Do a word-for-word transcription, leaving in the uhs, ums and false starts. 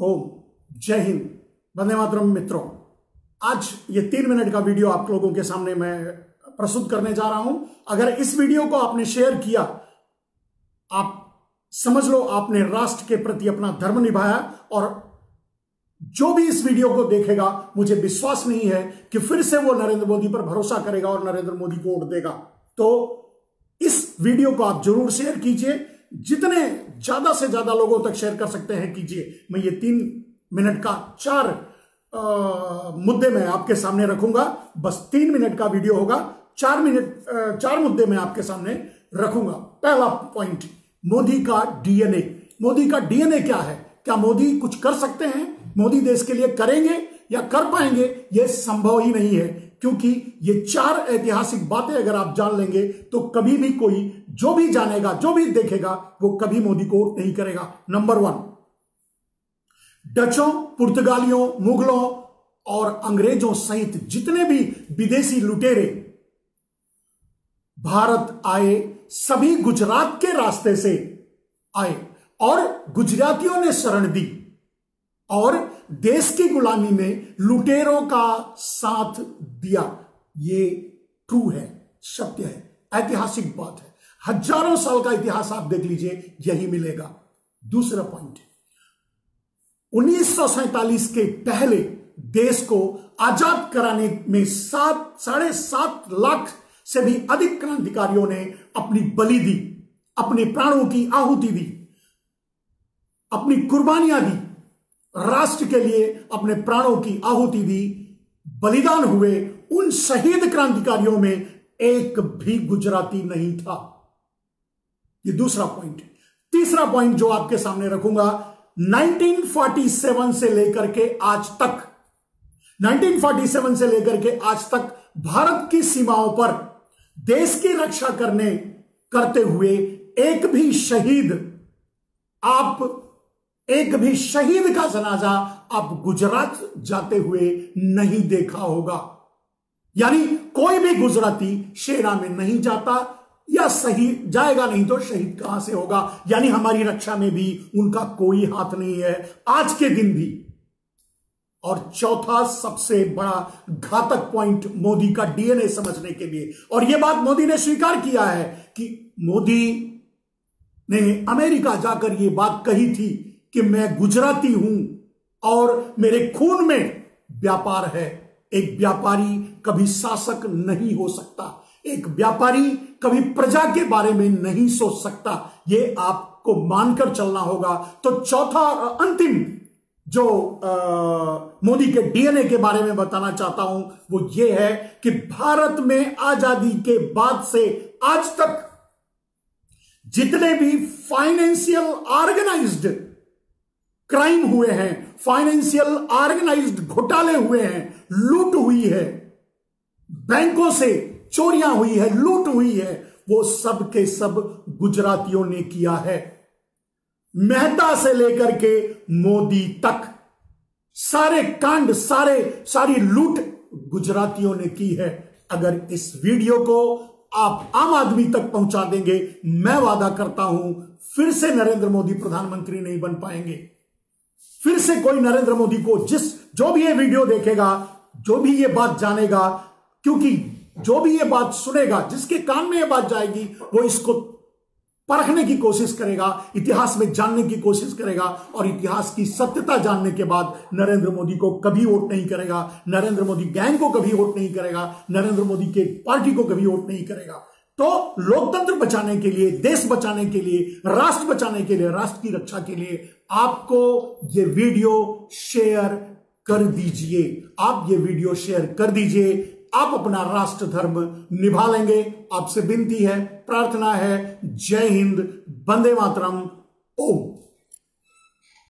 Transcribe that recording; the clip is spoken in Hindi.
ओम जय हिंद, वंदे मातरम। मित्रों, आज ये तीन मिनट का वीडियो आप लोगों के सामने मैं प्रस्तुत करने जा रहा हूं। अगर इस वीडियो को आपने शेयर किया, आप समझ लो आपने राष्ट्र के प्रति अपना धर्म निभाया। और जो भी इस वीडियो को देखेगा, मुझे विश्वास नहीं है कि फिर से वो नरेंद्र मोदी पर भरोसा करेगा और नरेंद्र मोदी को वोट देगा। तो इस वीडियो को आप जरूर शेयर कीजिए, जितने ज्यादा से ज्यादा लोगों तक शेयर कर सकते हैं कीजिए। मैं ये तीन मिनट का चार आ, मुद्दे में आपके सामने रखूंगा। बस तीन मिनट का वीडियो होगा, चार मिनट आ, चार मुद्दे में आपके सामने रखूंगा। पहला पॉइंट, मोदी का डीएनए। मोदी का डीएनए क्या है? क्या मोदी कुछ कर सकते हैं? मोदी देश के लिए करेंगे या कर पाएंगे? यह संभव ही नहीं है, क्योंकि ये चार ऐतिहासिक बातें अगर आप जान लेंगे तो कभी भी कोई जो भी जानेगा, जो भी देखेगा, वो कभी मोदी को वोट नहीं करेगा। नंबर वन, डचों, पुर्तगालियों, मुगलों और अंग्रेजों सहित जितने भी विदेशी लुटेरे भारत आए, सभी गुजरात के रास्ते से आए और गुजरातियों ने शरण दी और देश की गुलामी में लुटेरों का साथ दिया। ये ट्रू है, सत्य है, ऐतिहासिक बात है। हजारों साल का इतिहास आप देख लीजिए, यही मिलेगा। दूसरा पॉइंट, उन्नीस सौ सैंतालीस के पहले देश को आजाद कराने में सात साढ़े सात लाख से भी अधिक क्रांतिकारियों ने अपनी बलि दी, अपने प्राणों की आहुति दी, अपनी कुर्बानियां दी, राष्ट्र के लिए अपने प्राणों की आहुति दी, बलिदान हुए। उन शहीद क्रांतिकारियों में एक भी गुजराती नहीं था। ये दूसरा पॉइंट। तीसरा पॉइंट जो आपके सामने रखूंगा, उन्नीस सौ सैंतालीस से लेकर के आज तक उन्नीस सौ सैंतालीस से लेकर के आज तक भारत की सीमाओं पर देश की रक्षा करने करते हुए एक भी शहीद आप एक भी शहीद का जनाजा आप गुजरात जाते हुए नहीं देखा होगा। यानी कोई भी गुजराती सेना में नहीं जाता, या सही जाएगा नहीं तो शहीद कहां से होगा? यानी हमारी रक्षा में भी उनका कोई हाथ नहीं है, आज के दिन भी। और चौथा सबसे बड़ा घातक पॉइंट मोदी का डीएनए समझने के लिए, और यह बात मोदी ने स्वीकार किया है कि मोदी ने अमेरिका जाकर यह बात कही थी कि मैं गुजराती हूं और मेरे खून में व्यापार है। एक व्यापारी कभी शासक नहीं हो सकता, एक व्यापारी कभी प्रजा के बारे में नहीं सोच सकता। यह आपको मानकर चलना होगा। तो चौथा और अंतिम जो आ, मोदी के डीएनए के बारे में बताना चाहता हूं वो ये है कि भारत में आजादी के बाद से आज तक जितने भी फाइनेंशियल ऑर्गेनाइज्ड क्राइम हुए हैं, फाइनेंशियल ऑर्गेनाइज्ड घोटाले हुए हैं, लूट हुई है, बैंकों से चोरियां हुई है, लूट हुई है, वो सब के सब गुजरातियों ने किया है। मेहता से लेकर के मोदी तक सारे कांड, सारे सारी लूट गुजरातियों ने की है। अगर इस वीडियो को आप आम आदमी तक पहुंचा देंगे, मैं वादा करता हूं फिर से नरेंद्र मोदी प्रधानमंत्री नहीं बन पाएंगे। फिर से कोई नरेंद्र मोदी को, जिस जो भी ये वीडियो देखेगा, जो भी ये बात जानेगा, क्योंकि जो भी ये बात सुनेगा, जिसके कान में ये बात जाएगी, वो इसको परखने की कोशिश करेगा, इतिहास में जानने की कोशिश करेगा, और इतिहास की सत्यता जानने के बाद नरेंद्र मोदी को कभी वोट नहीं करेगा, नरेंद्र मोदी गैंग को कभी वोट नहीं करेगा, नरेंद्र मोदी के पार्टी को कभी वोट नहीं करेगा। तो लोकतंत्र बचाने के लिए, देश बचाने के लिए, राष्ट्र बचाने के लिए, राष्ट्र की रक्षा के लिए आपको ये वीडियो शेयर कर दीजिए। आप ये वीडियो शेयर कर दीजिए, आप अपना राष्ट्र धर्म निभा लेंगे। आपसे विनती है, प्रार्थना है। जय हिंद, वंदे मातरम, ओम।